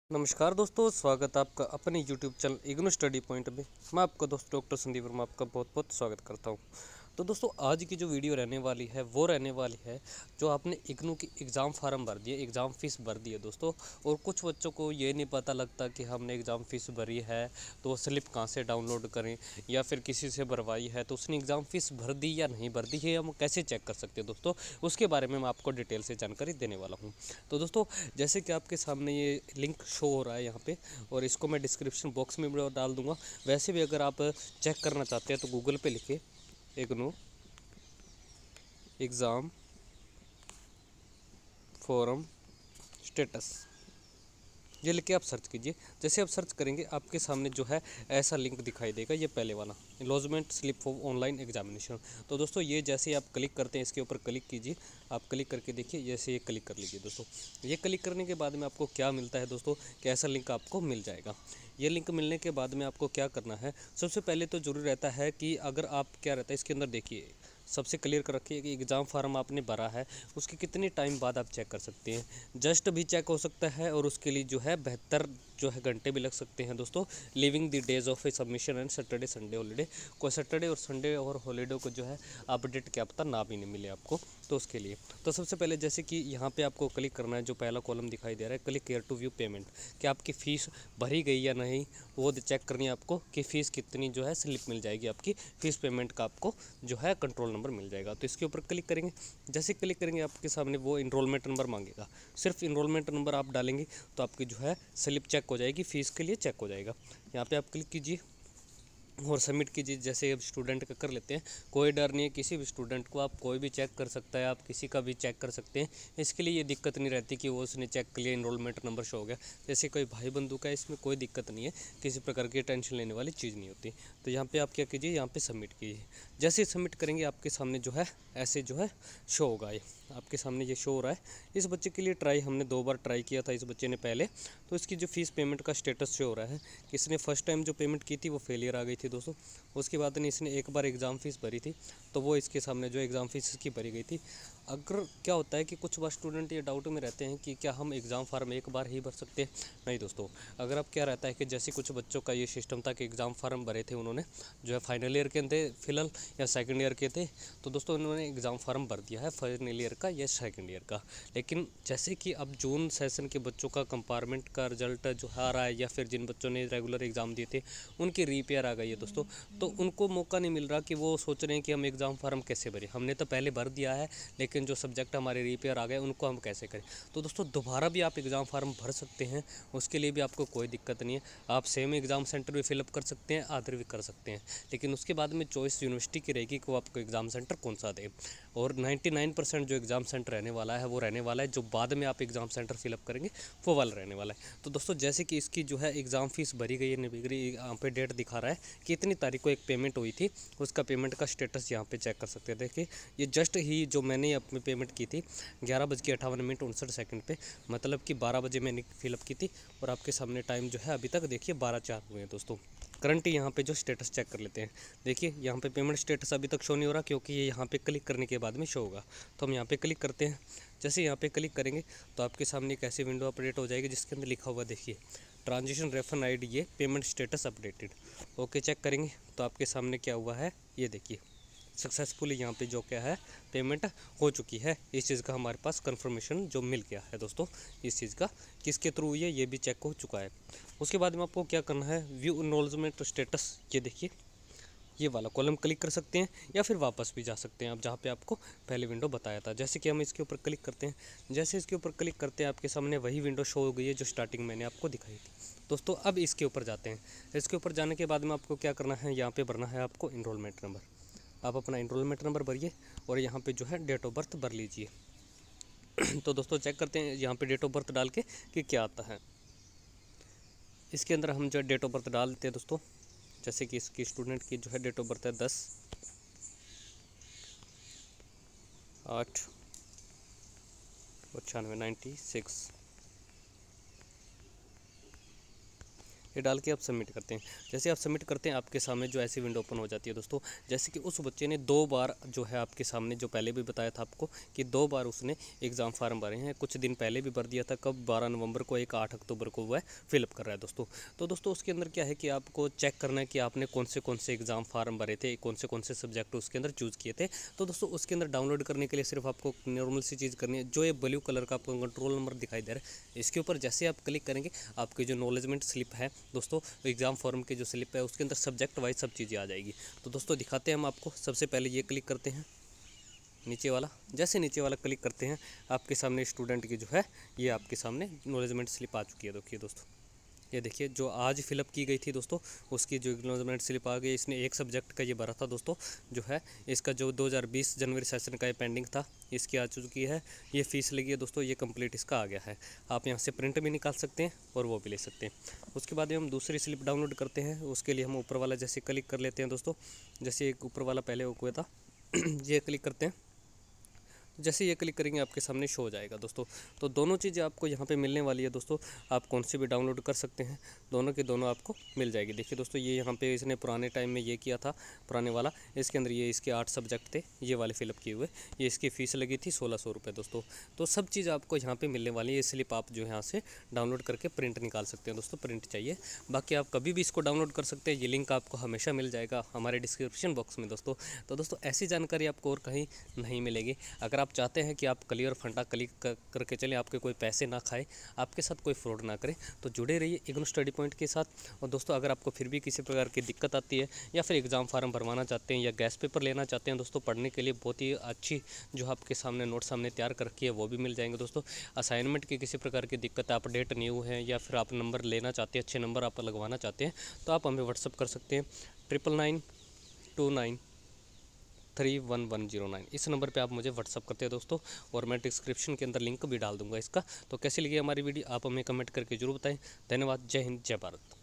नमस्कार दोस्तों, स्वागत है आपका अपने YouTube channel IGNOU study point में। मैं आपका दोस्त डॉक्टर संदीप वर्मा आपका बहुत बहुत स्वागत करता हूं। तो दोस्तों, आज की जो वीडियो रहने वाली है वो रहने वाली है जो आपने इग्नू की एग्ज़ाम फार्म भर दिए, एग्ज़ाम फ़ीस भर दी है दोस्तों। और कुछ बच्चों को ये नहीं पता लगता कि हमने एग्ज़ाम फ़ीस भरी है तो वो स्लिप कहाँ से डाउनलोड करें, या फिर किसी से भरवाई है तो उसने एग्ज़ाम फ़ीस भर दी या नहीं भर दी है, हम कैसे चेक कर सकते हैं दोस्तों। उसके बारे में मैं आपको डिटेल से जानकारी देने वाला हूँ। तो दोस्तों, जैसे कि आपके सामने ये लिंक शो हो रहा है यहाँ पे, और इसको मैं डिस्क्रिप्शन बॉक्स में भी डाल दूंगा। वैसे भी अगर आप चेक करना चाहते हैं तो गूगल पे लिखे इग्नू एग्ज़ाम फोरम स्टेटस, ये लिख के आप सर्च कीजिए। जैसे आप सर्च करेंगे आपके सामने जो है ऐसा लिंक दिखाई देगा, ये पहले वाला lodgement slip for online examination. तो दोस्तों, ये जैसे आप क्लिक करते हैं इसके ऊपर क्लिक कीजिए। आप क्लिक करके देखिए, जैसे ये क्लिक कर लीजिए दोस्तों। ये क्लिक करने के बाद में आपको क्या मिलता है दोस्तों, कि ऐसा लिंक आपको मिल जाएगा। ये लिंक मिलने के बाद में आपको क्या करना है, सबसे पहले तो ज़रूरी रहता है कि अगर आप क्या रहता है इसके अंदर देखिए, सबसे क्लियर कर रखिए कि एग्ज़ाम फार्म आपने भरा है उसके कितने टाइम बाद आप चेक कर सकते हैं। जस्ट भी चेक हो सकता है और उसके लिए जो है 72 जो है घंटे भी लग सकते हैं दोस्तों। Leaving the days of a submission and Saturday Sunday holiday, कोई सैटरडे और संडे और हॉलीडे को जो है अपडेट क्या पता ना भी नहीं मिले आपको, तो उसके लिए तो सबसे पहले जैसे कि यहाँ पे आपको क्लिक करना है। जो पहला कॉलम दिखाई दे रहा है, click here to view payment, कि आपकी फ़ीस भरी गई या नहीं, वो चेक करनी है आपको कि फ़ीस कितनी जो है स्लिप मिल जाएगी आपकी। फ़ीस पेमेंट का आपको जो है कंट्रोल नंबर मिल जाएगा। तो इसके ऊपर क्लिक करेंगे। जैसे क्लिक करेंगे आपके सामने वो इनरोलमेंट नंबर मांगेगा। सिर्फ इनरोलमेंट नंबर आप डालेंगे तो आपकी जो है स्लिप चेक हो जाएगी, फ़ीस के लिए चेक हो जाएगा। यहाँ पे आप क्लिक कीजिए और सबमिट कीजिए। जैसे अब स्टूडेंट का कर लेते हैं, कोई डर नहीं है, किसी भी स्टूडेंट को आप कोई भी चेक कर सकता है, आप किसी का भी चेक कर सकते हैं। इसके लिए ये दिक्कत नहीं रहती कि वो उसने चेक कर लिया इनरोलमेंट नंबर शो हो गया। जैसे कोई भाई बंधु का, इसमें कोई दिक्कत नहीं है, किसी प्रकार की टेंशन लेने वाली चीज़ नहीं होती। तो यहाँ पे आप क्या कीजिए, यहाँ पे सबमिट कीजिए। जैसे सबमिट करेंगे आपके सामने जो है ऐसे जो है शो होगा। ये आपके सामने ये शो हो रहा है। इस बच्चे के लिए ट्राई हमने 2 बार ट्राई किया था इस बच्चे ने पहले, तो इसकी जो फ़ीस पेमेंट का स्टेटस शो हो रहा है कि इसने फर्स्ट टाइम जो पेमेंट की थी वो फेलियर आ गई थी दोस्तों। उसके बाद ने इसने एक बार एग्ज़ाम फ़ीस भरी थी, तो वो इसके सामने जो एग्ज़ाम फ़ीस इसकी भरी गई थी। अगर क्या होता है कि कुछ बार स्टूडेंट ये डाउट में रहते हैं कि क्या हम एग्ज़ाम फार्म एक बार ही भर सकते हैं। नहीं दोस्तों, अगर आप क्या रहता है कि जैसे कुछ बच्चों का ये सिस्टम था कि एग्ज़ाम फार्म भरे थे उन्होंने, जो है फाइनल ईयर के थे फिलहाल या सेकंड ईयर के थे, तो दोस्तों उन्होंने एग्ज़ाम फार्म भर दिया है फाइनल ईयर का या सेकंड ईयर का। लेकिन जैसे कि अब जून सेशन के बच्चों का कंपार्टमेंट का रिजल्ट जो आ रहा है, या फिर जिन बच्चों ने रेगुलर एग्ज़ाम दिए थे उनकी रीपेयर आ गई है दोस्तों, तो उनको मौका नहीं मिल रहा कि वो सोच रहे हैं कि हम एग्ज़ाम फार्म कैसे भरें, हमने तो पहले भर दिया है लेकिन जो सब्जेक्ट हमारे रीपेयर आ गए उनको हम कैसे करें। तो दोस्तों, दोबारा भी आप एग्ज़ाम फार्म भर सकते हैं, उसके लिए भी आपको कोई दिक्कत नहीं है। आप सेम एग्ज़ाम सेंटर भी फिलअप कर सकते हैं, आधर भी कर सकते हैं, लेकिन उसके बाद में चॉइस यूनिवर्सिटी की रहेगी कि वो आपको एग्ज़ाम सेंटर कौन सा दे। और 99% जो एग्ज़ाम सेंटर रहने वाला है वो रहने वाला है, जो बाद में आप एग्ज़ाम सेंटर फिलअप करेंगे वो वाला रहने वाला है। तो दोस्तों, जैसे कि इसकी जो है एग्ज़ाम फ़ीस भरी गई है, नहीं भरी, यहाँ पे डेट दिखा रहा है कि इतनी तारीख को एक पेमेंट हुई थी, उसका पेमेंट का स्टेटस यहाँ पे चेक कर सकते हैं। देखिए, ये जस्ट ही जो मैंने अपनी पेमेंट की थी 11:58 पे, मतलब कि 12 बजे मैंने फिलअप की थी, और आपके सामने टाइम जो है अभी तक देखिए 12:04 हुए हैं दोस्तों। करंट यहाँ पे जो स्टेटस चेक कर लेते हैं। देखिए, यहाँ पे पेमेंट स्टेटस अभी तक शो नहीं हो रहा, क्योंकि ये यहाँ पे क्लिक करने के बाद में शो होगा। तो हम यहाँ पे क्लिक करते हैं। जैसे यहाँ पे क्लिक करेंगे तो आपके सामने एक ऐसी विंडो अपडेट हो जाएगी जिसके अंदर लिखा हुआ देखिए, ट्रांजेक्शन रेफर आईडी, ये payment status updated. Okay, check करेंगे तो आपके सामने क्या हुआ है, ये देखिए सक्सेसफुली यहाँ पे जो क्या है पेमेंट हो चुकी है। इस चीज़ का हमारे पास कंफर्मेशन जो मिल गया है दोस्तों, इस चीज़ का किसके थ्रू हुई है ये भी चेक हो चुका है। उसके बाद में आपको क्या करना है, व्यू एनरोलमेंट स्टेटस, ये देखिए ये वाला कॉलम क्लिक कर सकते हैं, या फिर वापस भी जा सकते हैं आप जहाँ पे आपको पहले विंडो बताया था। जैसे कि हम इसके ऊपर क्लिक करते हैं, जैसे इसके ऊपर क्लिक करते हैं आपके सामने वही विंडो शो हो गई है जो स्टार्टिंग मैंने आपको दिखाई थी दोस्तों। अब इसके ऊपर जाते हैं। इसके ऊपर जाने के बाद में आपको क्या करना है, यहाँ पर भरना है आपको इनरोलमेंट नंबर। आप अपना इनरोलमेंट नंबर भरिए और यहाँ पे जो है डेट ऑफ बर्थ भर लीजिए। तो दोस्तों, चेक करते हैं यहाँ पे डेट ऑफ बर्थ डाल के कि क्या आता है। इसके अंदर हम जो है डेट ऑफ बर्थ डाल देते हैं दोस्तों। जैसे कि इसकी स्टूडेंट की जो है डेट ऑफ बर्थ है 10/8/96। ये डाल के आप सबमिट करते हैं। जैसे आप सबमिट करते हैं आपके सामने जो ऐसी विंडो ओपन हो जाती है दोस्तों। जैसे कि उस बच्चे ने 2 बार जो है आपके सामने, जो पहले भी बताया था आपको कि 2 बार उसने एग्ज़ाम फार्म भरे हैं, कुछ दिन पहले भी भर दिया था, कब 12 नवंबर को, एक 8 अक्टूबर को वह फिलअप कर रहा है दोस्तों। तो दोस्तों उसके अंदर क्या है कि आपको चेक करना है कि आपने कौन से एग्ज़ाम फार्म भरे थे, कौन से सब्जेक्ट उसके अंदर चूज़ किए थे। तो दोस्तों उसके अंदर डाउनलोड करने के लिए सिर्फ आपको नॉर्मल सी चीज़ करनी है, जो ये ब्लू कलर का आपको कंट्रोल नंबर दिखाई दे रहा है, इसके ऊपर जैसे आप क्लिक करेंगे आपकी जो नॉलेजमेंट स्लिप है दोस्तों, एग्ज़ाम फॉर्म की जो स्लिप है उसके अंदर सब्जेक्ट वाइज सब चीज़ें आ जाएगी। तो दोस्तों दिखाते हैं हम आपको। सबसे पहले ये क्लिक करते हैं नीचे वाला। जैसे नीचे वाला क्लिक करते हैं आपके सामने स्टूडेंट की जो है ये आपके सामने नॉलेजमेंट स्लिप आ चुकी है। देखिए दोस्तों, ये देखिए जो आज फिलअप की गई थी दोस्तों, उसकी जो एक्नॉलेजमेंट स्लिप आ गई। इसने एक सब्जेक्ट का ये भरा था दोस्तों, जो है इसका जो 2020 जनवरी सेशन का ये पेंडिंग था, इसकी आ चुकी है। ये फ़ीस लगी है दोस्तों, ये कंप्लीट इसका आ गया है। आप यहाँ से प्रिंट भी निकाल सकते हैं और वो भी ले सकते हैं। उसके बाद हम दूसरी स्लिप डाउनलोड करते हैं। उसके लिए हम ऊपर वाला जैसे क्लिक कर लेते हैं दोस्तों, जैसे एक ऊपर वाला पहले हुआ था ये क्लिक करते हैं। जैसे ये क्लिक करेंगे आपके सामने शो हो जाएगा दोस्तों। तो दोनों चीज़ें आपको यहाँ पे मिलने वाली है दोस्तों। आप कौन सी भी डाउनलोड कर सकते हैं, दोनों की दोनों आपको मिल जाएगी। देखिए दोस्तों, ये यहाँ पे इसने पुराने टाइम में ये किया था, पुराने वाला, इसके अंदर ये इसके 8 सब्जेक्ट थे, ये वाले फिलअप किए हुए। ये इसकी फ़ीस लगी थी 1600 रुपये दोस्तों। तो सब चीज़ आपको यहाँ पर मिलने वाली है। ये स्लिप आप जो यहाँ से डाउनलोड करके प्रिंट निकाल सकते हैं दोस्तों, प्रिंट चाहिए। बाकी आप कभी भी इसको डाउनलोड कर सकते हैं। ये लिंक आपको हमेशा मिल जाएगा हमारे डिस्क्रिप्शन बॉक्स में दोस्तों। तो दोस्तों ऐसी जानकारी आपको और कहीं नहीं मिलेगी। अगर आप चाहते हैं कि आप क्लियर फंडा क्लिक करके चलें, आपके कोई पैसे ना खाए, आपके साथ कोई फ्रॉड ना करे, तो जुड़े रहिए इग्नू स्टडी पॉइंट के साथ। और दोस्तों अगर आपको फिर भी किसी प्रकार की दिक्कत आती है, या फिर एग्ज़ाम फार्म भरवाना चाहते हैं, या गैस पेपर लेना चाहते हैं दोस्तों, पढ़ने के लिए बहुत ही अच्छी जो आपके सामने नोट सामने तैयार कर रखी है वो भी मिल जाएंगे दोस्तों। असाइनमेंट की किसी प्रकार की दिक्कत है, आप डेट न्यू है, या फिर आप नंबर लेना चाहते हैं, अच्छे नंबर आप लगवाना चाहते हैं, तो आप हमें व्हाट्सअप कर सकते हैं 9992931109। इस नंबर पे आप मुझे व्हाट्सअप करते हैं दोस्तों, और मैं डिस्क्रिप्शन के अंदर लिंक भी डाल दूंगा इसका। तो कैसी लगी हमारी वीडियो आप हमें कमेंट करके जरूर बताएं। धन्यवाद। जय हिंद, जय भारत।